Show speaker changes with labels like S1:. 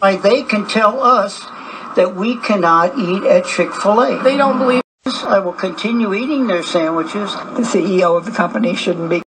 S1: They can tell us that we cannot eat at Chick-fil-A.
S2: They don't believe.
S1: I will continue eating their sandwiches.
S3: The CEO of the company shouldn't be